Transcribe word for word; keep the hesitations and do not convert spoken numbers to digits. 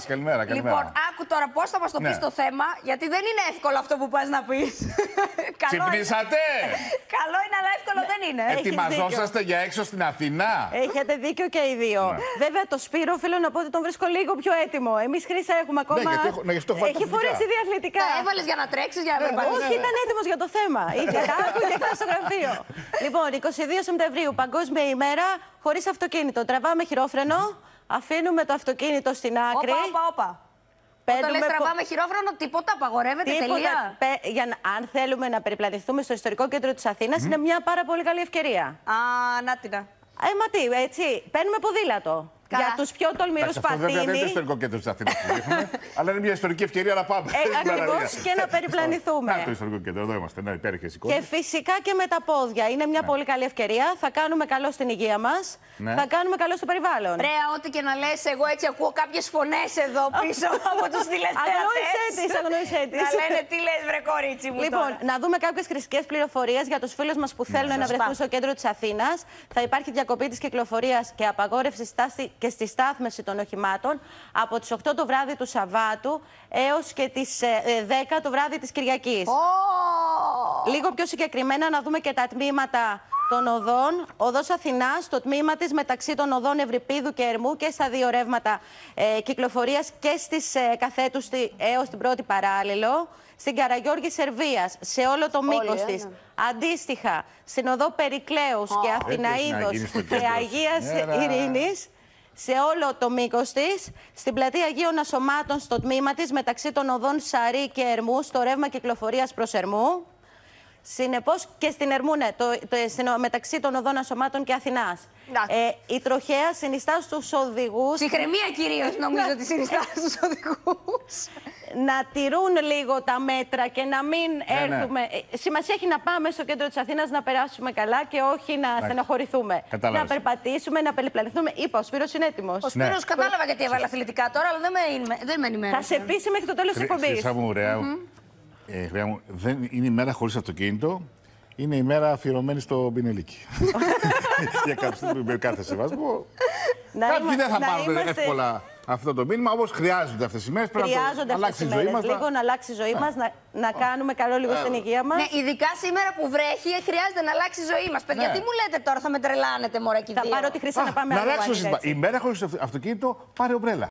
Καλημέρα, καλημέρα. Λοιπόν, άκου τώρα πώς θα μας το πεις Ναι. το θέμα, γιατί δεν είναι εύκολο αυτό που πας να πεις. Ξυπνήσατε! Καλό είναι, αλλά εύκολο δεν είναι. Ετοιμαζόσαστε για έξω στην Αθηνά. Έχετε δίκιο και οι δύο. Ναι. Βέβαια, το Σπύρο, οφείλω να πω ότι τον βρίσκω λίγο πιο έτοιμο. Εμείς, Χρύσα, έχουμε ακόμα. Ναι, γιατί έχω- ναι, γι' αυτό έχω βάλει Έχει τα φορέσει αθλητικά. διαθλητικά. Τα έβαλες για να τρέξεις, για να περπατήσεις. Όχι, ήταν έτοιμος για το θέμα. Είχε κάπου και έκανε στο γραφείο. Λοιπόν, εικοστή δεύτερη Σεπτεμβρίου, Παγκόσμια ημέρα χωρίς αυτοκίνητο. Τραβάμε χειρόφρενο, αφήνουμε το αυτοκίνητο στην άκρη. Όπα, όπα, όπα. Όταν λες πο- τραβάμε χειρόφρονο, τίποτα απαγορεύεται, Τίποτα. τελεία. Πε- για να, αν θέλουμε να περιπλανηθούμε στο ιστορικό κέντρο της Αθήνας, είναι μια πάρα πολύ καλή ευκαιρία. Α, να την. Ε, μα τι, έτσι, παίρνουμε ποδήλατο. Καλά. Για τους πιο τολμηρούς Αυτό βέβαια δεν είναι το πατίνι. ιστορικό κέντρο τη Αθήνα που δείχνουμε, αλλά είναι μια ιστορική ευκαιρία να πάμε. Ε, ακριβώς, και να περιπλανηθούμε. Να το ιστορικό κέντρο, εδώ είμαστε. Ναι, υπέροχε εικόνες. Και φυσικά και με τα πόδια. Είναι μια πολύ καλή ευκαιρία. Θα κάνουμε καλό στην υγεία μας. Ναι. Θα κάνουμε καλό στο περιβάλλον. Ρέα, ό,τι και να λες, εγώ έτσι ακούω κάποιες φωνές εδώ πίσω από τους τηλεθεατές. Αγνώρισέ τις, αγνώρισέ τις. Να λένε τι λες, βρε κορίτσι μου. Λοιπόν, τώρα. να δούμε κάποιες χρηστικές πληροφορίες για τους φίλους μας που θέλουν να βρεθούν στο κέντρο της Αθήνας. Θα υπάρχει διακοπή της κυκλοφορίας και απαγόρευση στάση και στη στάθμευση των οχημάτων από τις οκτώ το βράδυ του Σαββάτου έως και τις ε, δέκα το βράδυ της Κυριακής. Ω! Λίγο πιο συγκεκριμένα να δούμε και τα τμήματα των οδών. Οδός Αθηνάς, το τμήμα της μεταξύ των οδών Ευρυπίδου και Ερμού και στα δύο ρεύματα ε, κυκλοφορίας και στις ε, καθέτους στη, έως την πρώτη παράλληλο. Στην Καραγιώργη Σερβίας, σε όλο το μήκος ε, της. ναι. Αντίστοιχα, στην οδό Περικλέους και να Αθηναΐδος γίνει στο και κέντρο. Αγίας Έλα. Ειρήνης, σε όλο το μήκος της, στην πλατεία Αγίων Ασωμάτων στο τμήμα της μεταξύ των οδών Σαρή και Ερμού, στο ρεύμα κυκλοφορίας προς Ερμού. Συνεπώς και στην Ερμού, ναι, το, το, στην, μεταξύ των οδών Ασωμάτων και Αθηνάς. Ε, η τροχέα συνιστά στους οδηγούς Ψυχραιμία κυρίως νομίζω ότι συνιστά στους οδηγούς. να τηρούν λίγο τα μέτρα και να μην Ναι, ναι. έρθουμε. Ε, Σημασία έχει να πάμε στο κέντρο της Αθήνας να περάσουμε καλά και όχι να στεναχωρηθούμε. Κατάλαβες. Να περπατήσουμε, να περιπλανηθούμε. Είπα, ο Σπύρος είναι έτοιμος. Ο Σπύρος κατάλαβα γιατί έβαλε αθλητικά τώρα, αλλά δεν με, δεν με ενημέρωσε. Θα σε πείσει μέχρι το τέλος της εκπομπής. Χρυσά μου, Ρέα μου, ε, Χρυσά μου, δεν είναι ημέρα χωρίς αυτοκίνητο. Είναι ημέρα αφιερωμένη στο Μπινελίκι. Για κάποιους με κάθε σεβασμό. Να Κάποιοι είμα- δεν θα να πάρουν είμαστε- εύκολα αυτό το μήνυμα, όπως χρειάζονται αυτές τις ημέρες. Πρέπει να το Χρειάζονται αυτές αλλάξει τις η ζωή μέρες. μας. Λίγο να αλλάξει η ζωή μας, να, να κάνουμε καλό λίγο στην υγεία μας. Ναι, ειδικά σήμερα που βρέχει, χρειάζεται να αλλάξει η ζωή μας. Παιδιά, Ναι. τι μου λέτε τώρα, θα με τρελάνετε, μωρέ, και οι Θα δύο. πάρω τη Χρύσα να πάμε Να αλλού, αν αλλάξω είναι σύστημα. έτσι. Η μέρα χωρίς αυτοκίνητο πάρε ομπρέλα.